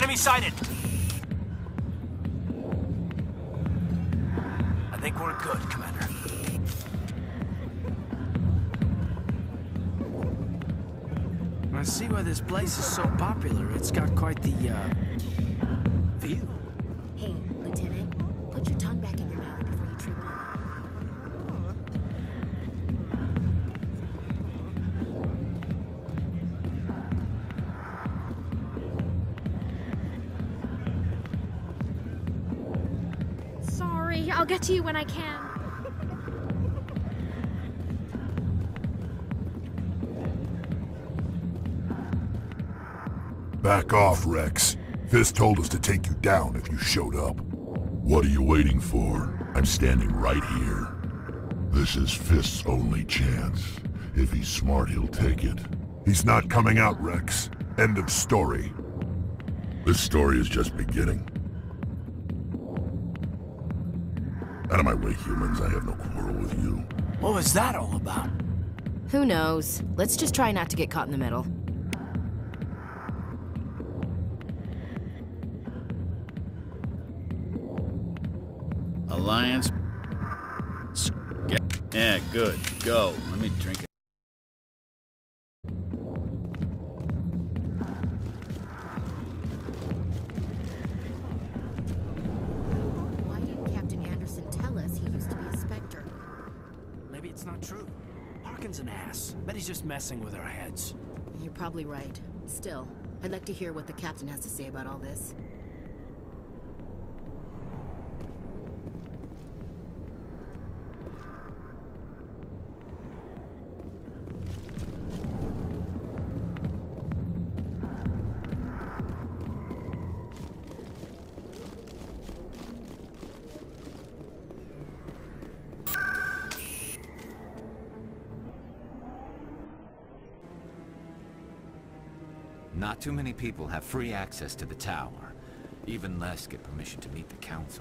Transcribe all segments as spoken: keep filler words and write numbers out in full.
Enemy sighted! I think we're good, Commander. I see why this place is so popular. It's got quite the, uh, view. Hey, Lieutenant, put your tongue back in your mouth before you trip on it. Sorry, I'll get to you when I can. Back off, Rex. Fist told us to take you down if you showed up. What are you waiting for? I'm standing right here. This is Fist's only chance. If he's smart, he'll take it. He's not coming out, Rex. End of story. This story is just beginning. Out of my way, humans. I have no quarrel with you. What was that all about? Who knows? Let's just try not to get caught in the middle. Alliance. Yeah, good. Go. Let me drink it. Why didn't Captain Anderson tell us he used to be a Spectre? Maybe it's not true. Harkin's an ass. Bet he's just messing with our heads. You're probably right. Still, I'd like to hear what the Captain has to say about all this. Not too many people have free access to the tower. Even less get permission to meet the council.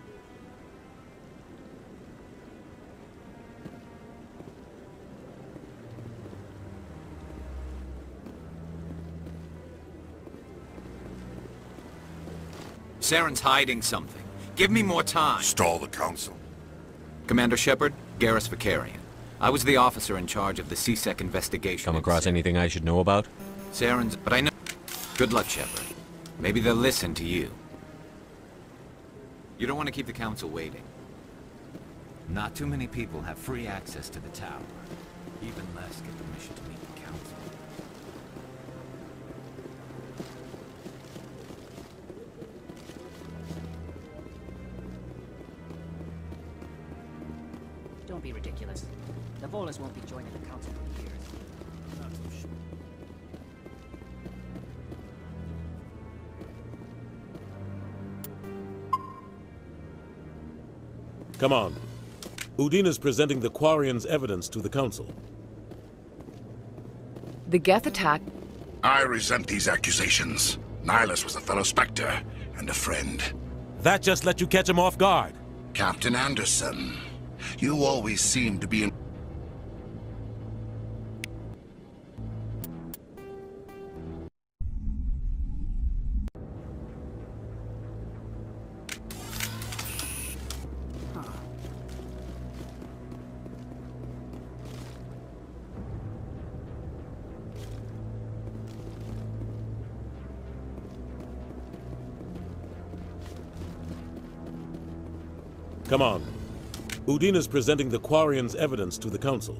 Saren's hiding something. Give me more time. Stall the council. Commander Shepard, Garrus Vicarian. I was the officer in charge of the C SEC investigation. Come across anything I should know about? Saren's, but I know. Good luck, Shepard. Maybe they'll listen to you. You don't want to keep the council waiting. Not too many people have free access to the tower. Even less get permission to meet the council. Don't be ridiculous. The Volus won't be joining the council for years. Not so sure. Come on. Udine is presenting the Quarians' evidence to the Council. The Geth attack... I resent these accusations. Nihilus was a fellow Spectre and a friend. That just let you catch him off guard. Captain Anderson, you always seem to be in... Come on. Udine is presenting the Quarians' evidence to the Council.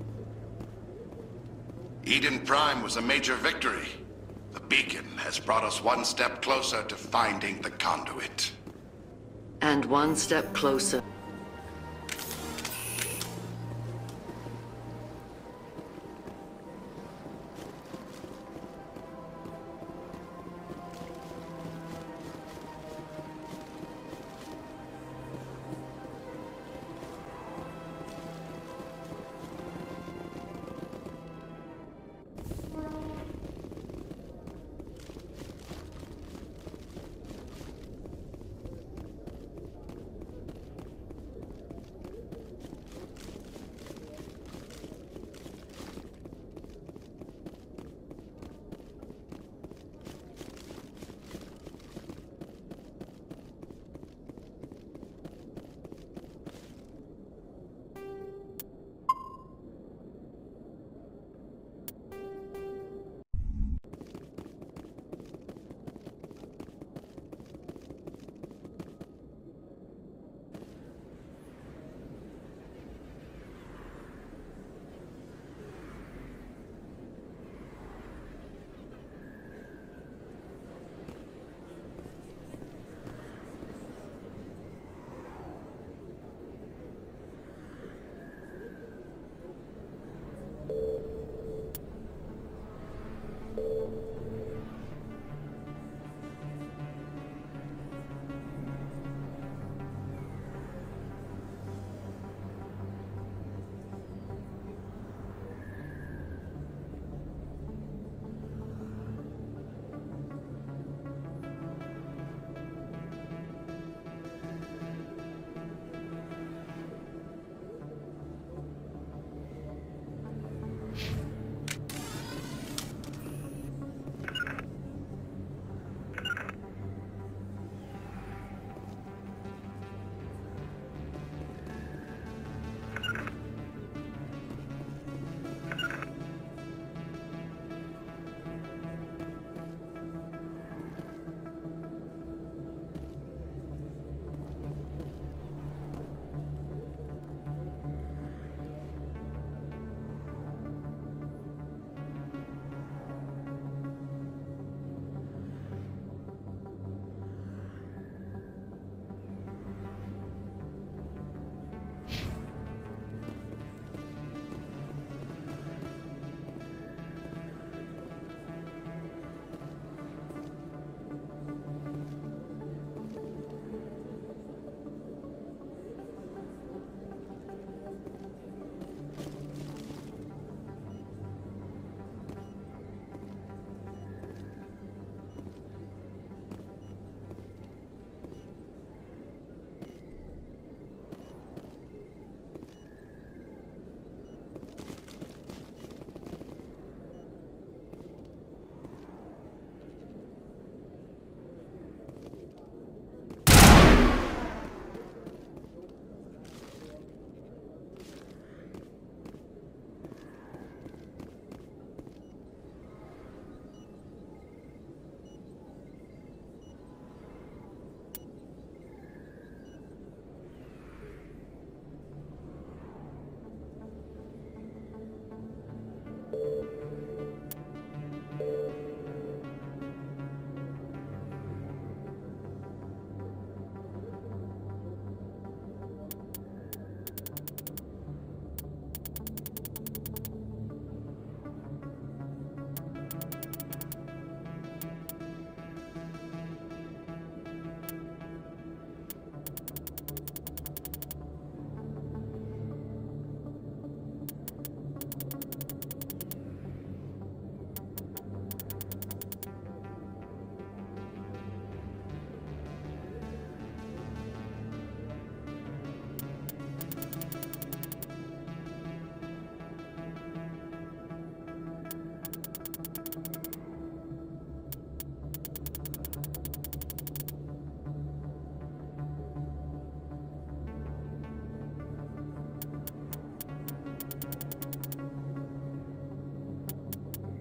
Eden Prime was a major victory. The beacon has brought us one step closer to finding the conduit. And one step closer.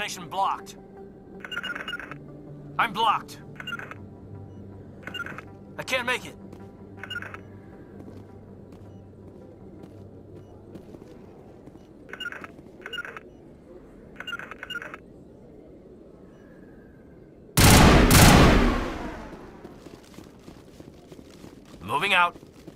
Ventilation blocked. I'm blocked. I can't make it. Moving out.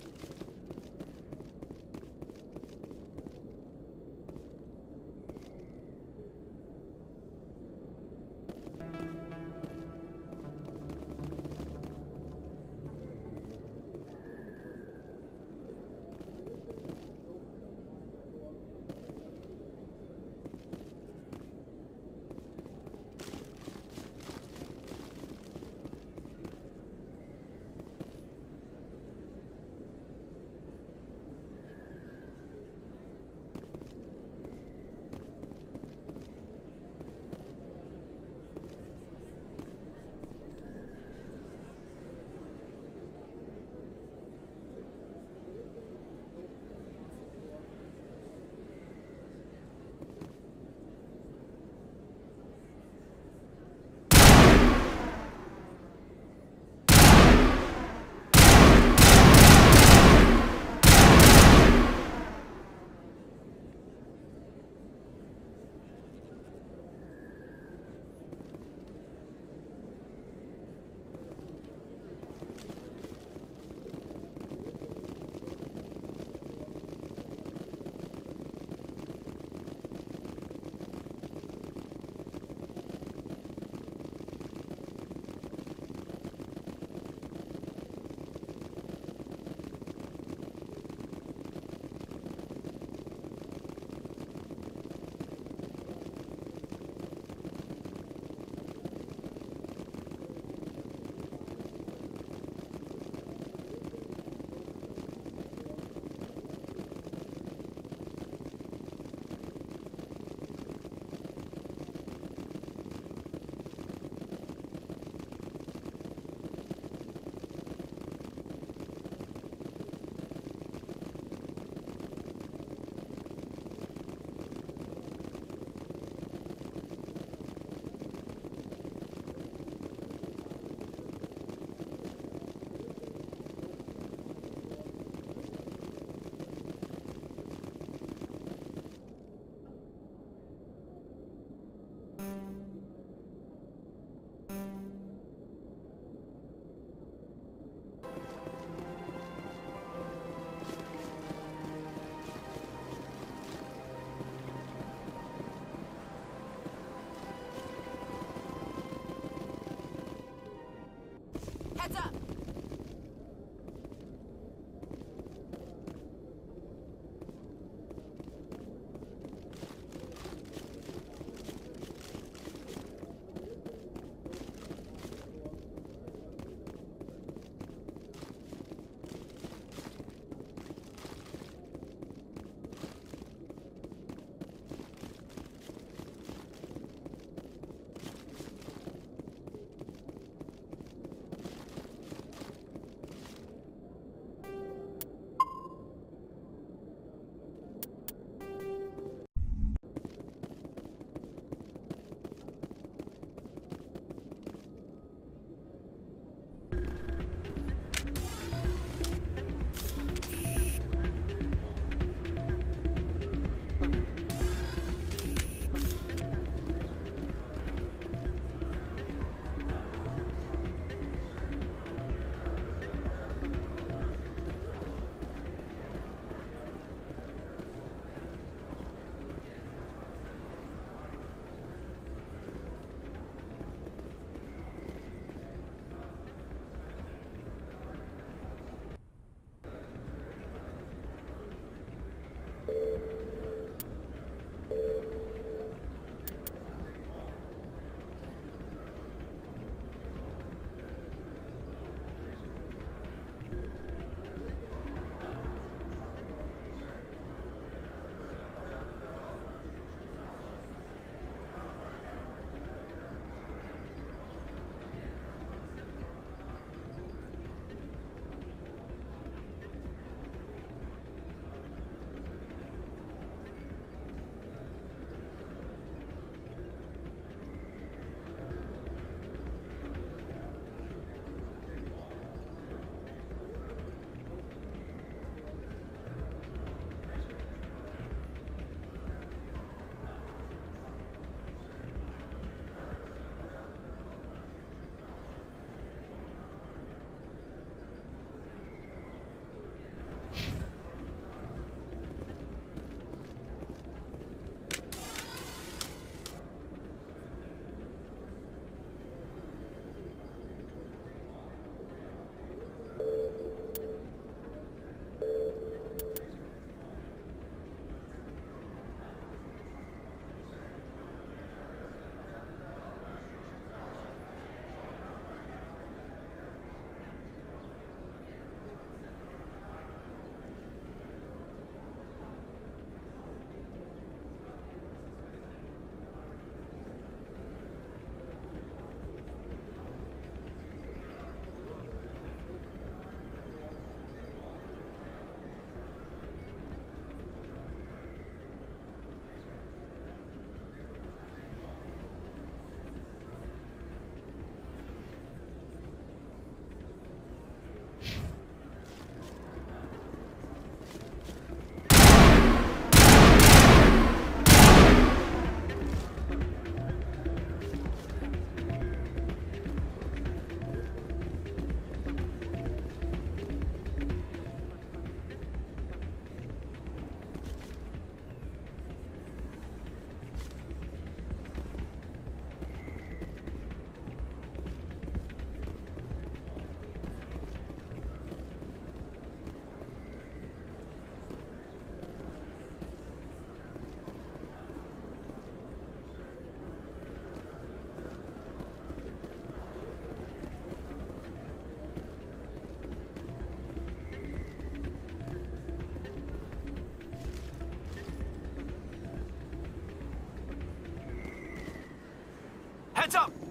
Heads up! Heads up!